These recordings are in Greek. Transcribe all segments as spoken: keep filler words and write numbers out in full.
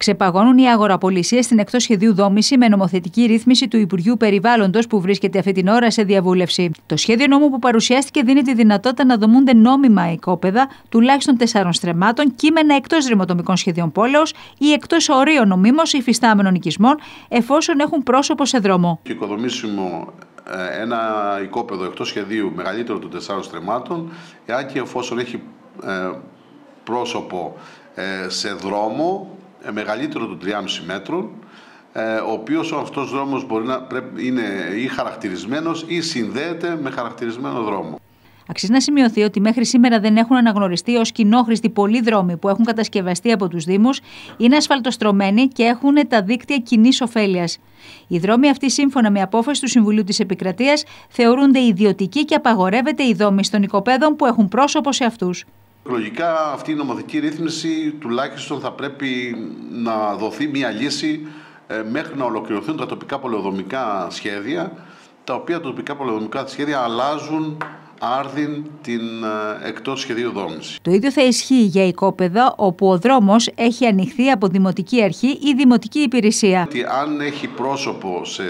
Ξεπαγώνουν οι αγοραπολισίες στην εκτός σχεδίου δόμηση με νομοθετική ρύθμιση του Υπουργείου Περιβάλλοντος που βρίσκεται αυτή την ώρα σε διαβούλευση. Το σχέδιο νόμου που παρουσιάστηκε δίνει τη δυνατότητα να δομούνται νόμιμα οικόπεδα τουλάχιστον τεσσάρων στρεμμάτων, κείμενα εκτός ρηματομικών σχεδίων πόλεως ή εκτός ορίων νομίμως υφιστάμενων οικισμών, εφόσον έχουν πρόσωπο σε δρόμο. Και οικοδομήσιμο ένα οικόπεδο εκτός σχεδίου μεγαλύτερο των τεσσάρων στρεμμάτων, εάν και εφόσον έχει πρόσωπο σε δρόμο μεγαλύτερο των τριάμισι μέτρων, ο οποίος ο αυτός δρόμος μπορεί να πρέπει, είναι ή χαρακτηρισμένος ή συνδέεται με χαρακτηρισμένο δρόμο. Αξίζει να σημειωθεί ότι μέχρι σήμερα δεν έχουν αναγνωριστεί ως κοινόχρηστοι πολλοί δρόμοι που έχουν κατασκευαστεί από τους Δήμους, είναι ασφαλτοστρωμένοι και έχουν τα δίκτυα κοινής ωφέλειας. Οι δρόμοι αυτοί, σύμφωνα με απόφαση του Συμβουλίου της Επικρατείας, θεωρούνται ιδιωτικοί και απαγορεύεται η δόμηση των οικοπαίδων που έχουν πρόσωπο σε αυτούς. Λογικά αυτή η νομοθετική ρύθμιση τουλάχιστον θα πρέπει να δοθεί μια λύση μέχρι να ολοκληρωθούν τα τοπικά πολεοδομικά σχέδια, τα οποία τα τοπικά πολεοδομικά σχέδια αλλάζουν άρδιν την εκτός σχεδίου δόμηση. Το ίδιο θα ισχύει για οικόπεδα όπου ο δρόμος έχει ανοιχθεί από δημοτική αρχή ή δημοτική υπηρεσία. Ότι αν έχει πρόσωπο σε,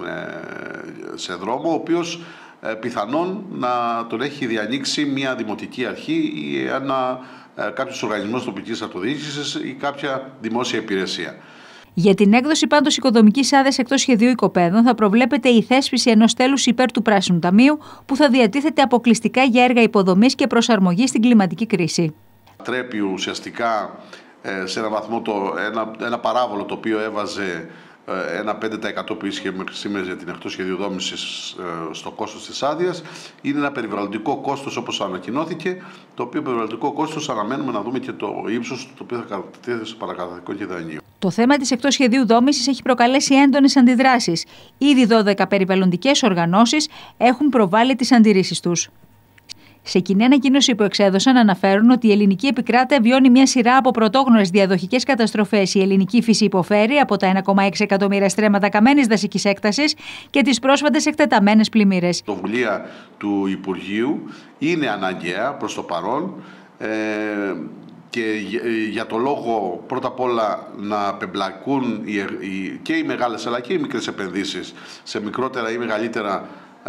σε δρόμο, ο οποίος πιθανόν να τον έχει διανοίξει μια δημοτική αρχή ή ένα, κάποιος οργανισμός τοπικής αυτοδιοίκησης ή κάποια δημόσια υπηρεσία. Για την έκδοση πάντως οικοδομικής άδειας εκτός σχεδίου οικοπαίδων θα προβλέπεται η θέσπιση ενός τέλους υπέρ του Πράσινου Ταμείου που θα διατίθεται αποκλειστικά για έργα υποδομής και προσαρμογής στην κλιματική κρίση. Τρέπει ουσιαστικά σε έναν βαθμό το, ένα, ένα παράβολο το οποίο έβαζε ένα πέντε τοις εκατό που ίσχυε μέχρι σήμερα για την εκτός σχεδίου δόμησης στο κόστος της άδειας. Είναι ένα περιβαλλοντικό κόστος όπως ανακοινώθηκε, το οποίο περιβαλλοντικό κόστος αναμένουμε να δούμε και το ύψος το οποίο θα κατατίθεται στο παρακαταθήκον και δανείο. Το θέμα της εκτός σχεδίου δόμησης έχει προκαλέσει έντονες αντιδράσεις. Ήδη δώδεκα περιβαλλοντικές οργανώσεις έχουν προβάλει τις αντιρρήσεις τους. Σε κοινή ανακοίνωση που εξέδωσαν, αναφέρουν ότι η ελληνική επικράτεια βιώνει μια σειρά από πρωτόγνωρες διαδοχικές καταστροφές. Η ελληνική φύση υποφέρει από τα ένα κόμμα έξι εκατομμύρια στρέμματα καμένης δασικής έκτασης και τις πρόσφατες εκτεταμένες πλημμύρες. Η πρωτοβουλία του Υπουργείου είναι αναγκαία προς το παρόν. Ε, Και για το λόγο πρώτα απ' όλα να απεμπλακούν και οι μεγάλες αλλά και οι μικρές επενδύσεις σε μικρότερα ή μεγαλύτερα, ε,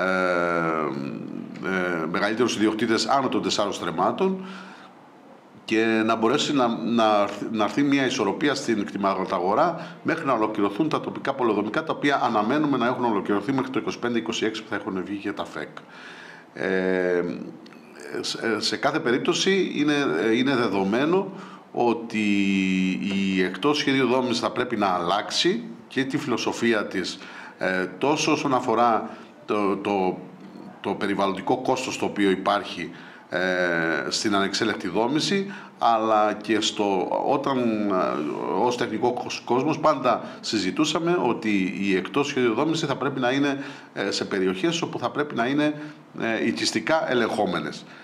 ε, μεγαλύτερους ιδιοκτήτες άνω των τεσσάρων στρεμμάτων και να μπορέσει να, να, να έρθει μια ισορροπία στην κτηματαγορά μέχρι να ολοκληρωθούν τα τοπικά πολεοδομικά, τα οποία αναμένουμε να έχουν ολοκληρωθεί μέχρι το είκοσι πέντε είκοσι έξι που θα έχουν βγει για τα ΦΕΚ. Ε, Σε κάθε περίπτωση είναι, είναι δεδομένο ότι η εκτός σχεδίου δόμησης θα πρέπει να αλλάξει και τη φιλοσοφία της ε, τόσο όσον αφορά το, το, το περιβαλλοντικό κόστος το οποίο υπάρχει ε, στην ανεξέλεκτη δόμηση, αλλά και στο, όταν ε, ως τεχνικός κόσμος πάντα συζητούσαμε ότι η εκτός σχεδίου δόμηση θα πρέπει να είναι ε, σε περιοχές όπου θα πρέπει να είναι ε, οικιστικά ελεγχόμενες.